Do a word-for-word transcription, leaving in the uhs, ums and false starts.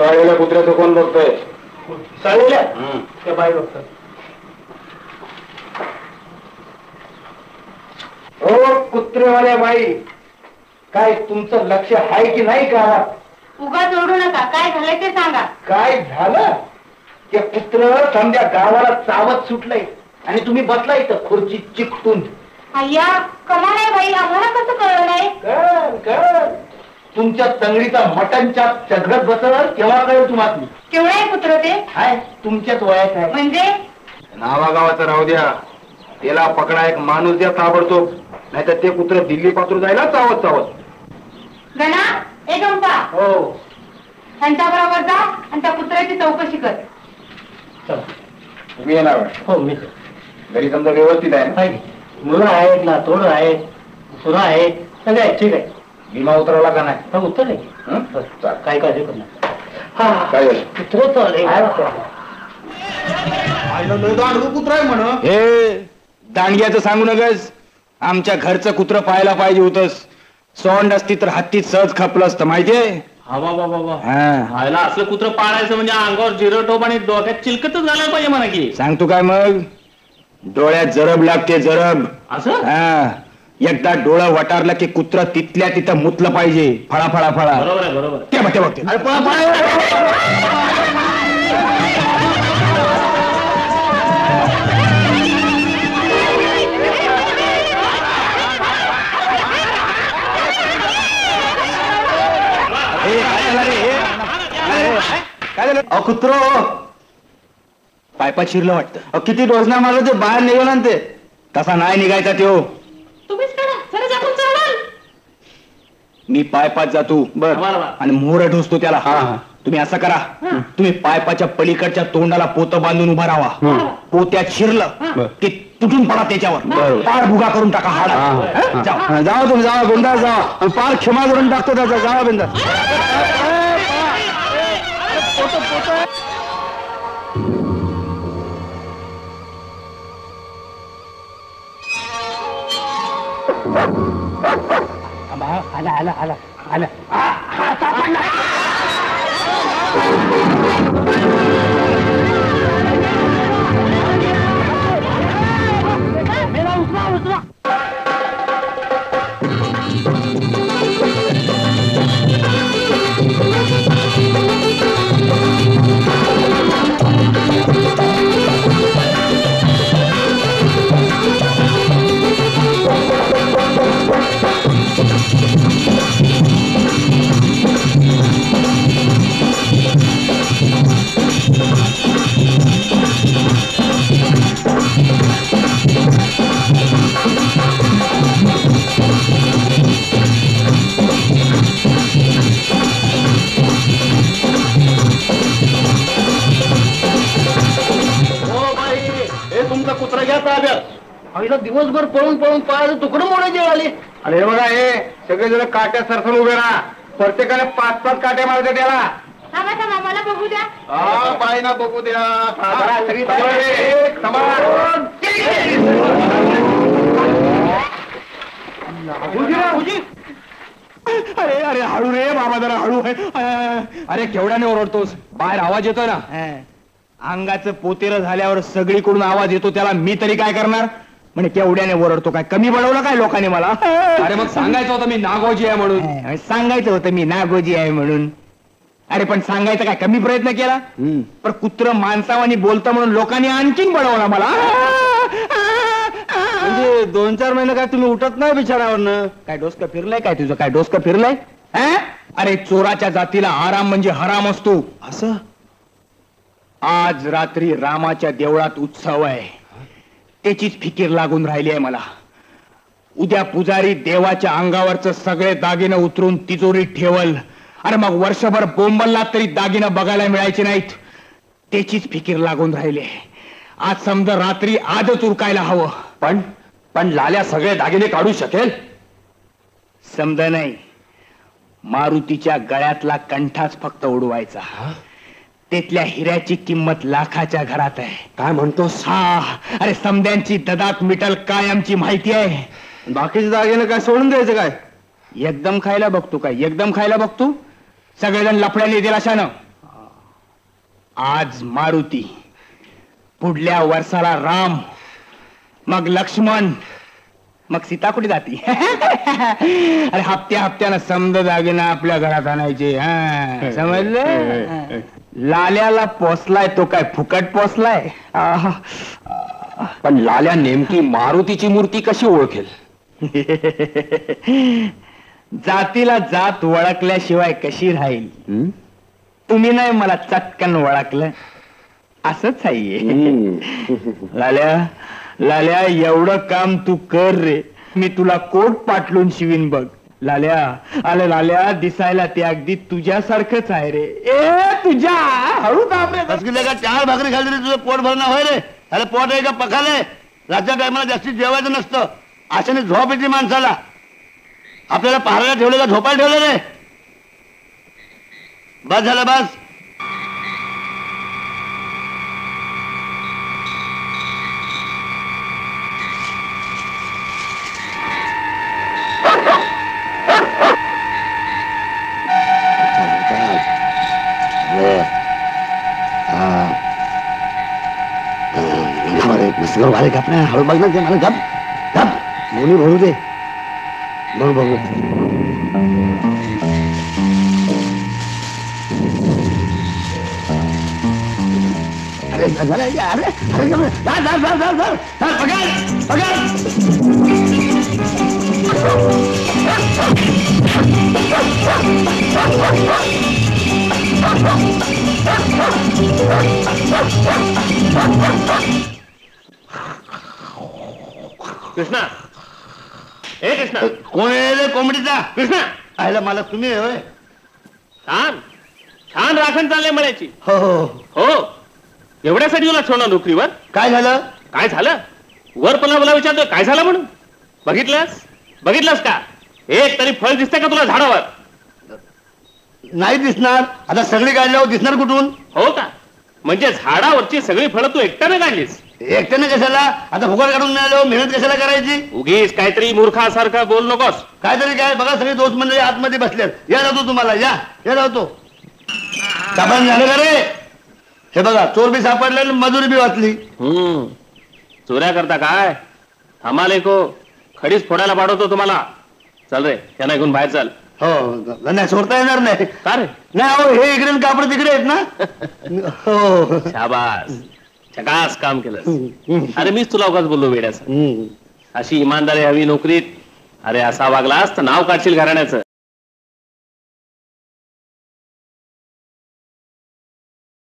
चाळलेल्या कुत्र्याचं कोण बघतोय? चाळलेल्या त्या बाई बघतात. हो कुत्रेवाल्या बाई, काय तुमचं लक्ष आहे की नाही का? उगा जोडू नका, काय झालंय ते सांगा. काय झालं? ते कुत्र समजा गावाला चावत सुटलंय आणि तुम्ही बसला इथं खुर्ची चिकटून. अय्या कमाल आहे बाई, आम्हाला कसं कळलं नाही? कर कर तुमच्या तंगडीचा मटनच्या चगरत बसवर केव्हा कळेल तुम्हाला? केवढं आहे कुत्र ते? हाय तुमच्याच वयात आहे. म्हणजे नावागावाचं राहू द्या, त्याला पकडा एक माणूस द्या ताबडतोब, नाहीतर ते कुत्र दिल्ली पात्र जायला चावत चावत. गणा ए गंपा, हो त्यांच्या बरोबर जा आणि त्या कुत्र्याची चौकशी कर. तुम्ही येणार? हो मी घरी समजा व्यवस्थित आहे ना? मुलं आहेत ना, तोड आहेत, सुना आहेत, सगळे आहेत. ठीक आहे. विमा उतरवला का नाही? हा उत्तर नाही. काय काळजी करणार? हा काय झालं? कुत्र चाललंय. कुत्र आहे म्हण. हे दांडग्याचं सांगू नकस. आमच्या घरचं कुत्र पाहायला पाहिजे होतस. सोंड असती तर हत्तीत सहज खपलं असतं माहितीये. हा बाबा बाबा व्हायला असलं कुत्र पाळायचं म्हणजे अंगावर जिरटोप आणि डोक्यात चिलकतच झालं पाहिजे म्हणा की. सांगतो काय मग, डोळ्यात जरब लागते जरब. असं हा एकदा डोळा वटारला की कुत्र तिथल्या तिथं मुतलं पाहिजे. फळा फळा फळा. बरोबर आहे बरोबर. ते बघते बघते काय झालं? अहो कुत्र पायपात शिरलं वाटतं. किती डोसणार माझं ते बाहेर निघेल ना. ते तसा नाही निघायचा त्यो. तुम्हीच करा, जरा जाऊन चालाल. मी पायपात जातो बर आणि मोहर ढोसतो त्याला. तुम्ही असं करा, तुम्ही पायपाच्या पलीकडच्या तोंडाला पोतं बांधून उभा राहा. पोत्यात शिरलं की तुटून पडा त्याच्यावर, पार भुगा करून टाका. हाडा जावा तुम्ही, जावा बिंदास जावा. पार क्षमा करून टाकतो त्याचा. जावा बिंदास. आला आला आला आला. मेरा उचला उचला. दिवसभर पळून पळून पायाचं तुकडं मोडायचे आले. आणि हे बघा, हे सगळे जण काट्या सरसून उभे राहा. प्रत्येकाने पाच पाच काट्या मारते त्याला. थांबा थांबा, मला बघू द्या. हा बाईना बघू द्या. अरे अरे हळू रे बाबा, जरा हळू आहे. अरे केवढ्याने ओरडतोस? बाहेर आवाज येतोय ना. अंगाचं पोतेर झाल्यावर सगळीकडून आवाज येतो त्याला. मी तरी काय करणार? म्हणजे केवढ्याने ओरडतो? काय कमी बनवलं काय लोकांनी मला? अरे मग सांगायचं होतं मी नागोजी आहे म्हणून. सांगायचं होतं मी नागोजी आहे म्हणून. अरे पण सांगायचं काय कमी प्रयत्न केला? पण कुत्र माणसावानी बोलतं म्हणून लोकांनी आणखीन बनवला मला. म्हणजे दोन चार महिने काय तुम्ही उठत नाही बिछाण्यावरनं? काय डोसकं फिरलंय काय तुझं? काय डोसकं फिरलंय? अरे चोराच्या जातीला आराम म्हणजे हराम असतो. असं आज रात्री रामाच्या देवळात उत्सव आहे, त्याचीच फिकीर लागून राहिली आहे मला. उद्या पुजारी देवाच्या अंगावरच सगळे दागिने उतरून तिजोरीत ठेवल. अरे मग वर्षभर बोंबलला तरी दागिने बघायला मिळायचे नाहीत, त्याचीच फिकीर लागून राहिली. आज समजा रात्री आजच उरकायला हवं. पण पण लाल्या सगळे दागिने काढू शकेल? समजा नाही, मारुतीच्या गळ्यातला कंठाच फक्त उडवायचा. त्यातल्या हिऱ्याची किंमत लाखाच्या घरात आहे. काय म्हणतोस? हा. अरे समद्यांची ददात मिटल काय आमची माहिती आहे. बाकीचे दागिने काय सोडून द्यायचं काय? एकदम खायला बघतो काय? एकदम खायला बघतो? सगळेजण लफड्याने येतील अशानं. आज मारुती, पुढल्या वर्षाला राम, मग लक्ष्मण, मग सीता कुठे जाती? अरे हप्त्या हप्त्यानं समज दागिना आपल्या घरात आणायचे. हा समजलं? लाल्याला पोसलाय तो काय फुकट पोसलाय? आहा. पण लाल्या नेमकी मारुतीची मूर्ती कशी ओळखेल? जातीला जात ओळखल्याशिवाय कशी राहील? तुम्ही नाही मला चटकन ओळखलं, असंच आहे. लाल्या लाल्या एवढं काम तू कर रे, मी तुला कोट पाटलून शिवीन बघ. लाल्या आले लाल्या, दिसायला ते अगदी तुझ्यासारखंच आहे रे. ए तुझ्या हळू बापरे, का चार भाकरी खाली तरी तुझं पोट भरणं होय रे? अरे पोट आहे का पखाले? रातच्या टायमाला जास्तीत जेवायचं नसतं, अशाने झोप येते माणसाला. आपल्याला पहायला ठेवलं का झोपायला ठेवलं रे? बस झालं बस. वाले गप ना, हळू बघ ना ते मला. गप गप मुली भरू दे, बघू बघू. अरे झालं अरे अरे धर धर धर धर धर धर पकड पकड. कृष्णा, ए कृष्णा, कोण आहे कोंबडीचा? कृष्णा, आयला मला तुम्ही होय? छान छान राखण चाललंय म्हणायची. हो हो. हो, एवढ्यासाठी तुला ठेवणार नोकरीवर? काय झालं? काय झालं? वर पुन्हा मला विचारतोय काय झालं म्हणून. बघितलंस बघितलंस का? एक तरी फळ दिसतंय का तुला झाडावर? नाही दिसणार. आता सगळी काढल्यावर दिसणार कुठून? हो का? म्हणजे झाडावरची सगळी फळं तू एकट्याने काढलीस? एकट्याने कशाला? आता फुकट काढून मिळाल्यावर मेहनत कशाला करायची? उगीच काहीतरी मूर्खासारखं बोल नकोस. काहीतरी काय बघा, सगळे दोस्त मंडळी आतमध्ये बसलेत. या जातो तुम्हाला, या या जातो. साबण झालं का रे? हे बघा, चोर बी सापडले, मजुरी बी वाचली. हम्म, चोऱ्या करता काय? थांबाले को खडीच फोडायला पाठवतो तुम्हाला. चल रे, त्यांना घेऊन बाहेर चल. हो नाही, सोडता येणार नाही. का रे? नाही हो, हे इकडे कापड तिकडे आहेत ना. हो शाबास, झकास काम केलं. अरे मीच तुला उगाच बोललो वेड्याचं. अशी इमानदारी हवी नोकरीत. अरे असा वागलास तर नाव काढशील घराण्याचं.